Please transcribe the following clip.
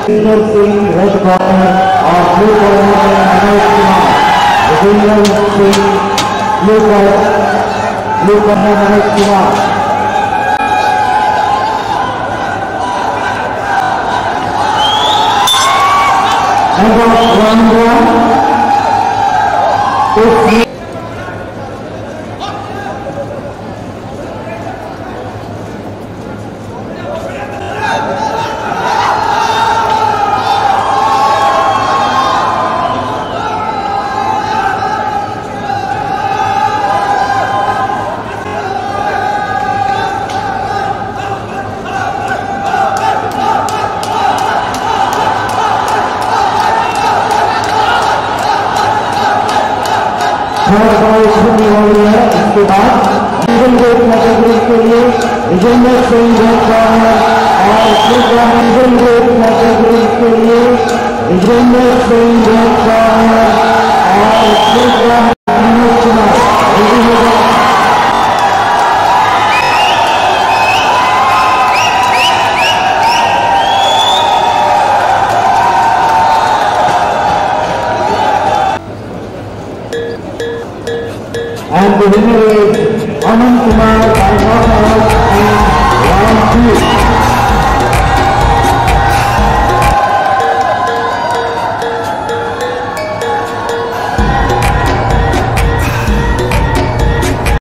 Vinder Singh, red corner, और blue corner में Manoj Kumar. Vinder Singh, blue corner Manoj Kumar. End of round 1. इसके बाद middle weight category के लिए विजेंद्र सिंह रेड कॉर्नर और मिडिल वेट कैटेगरी के लिए विजेंद्र सिंह रेड कॉर्नर और Manoj Kumar. And the winner is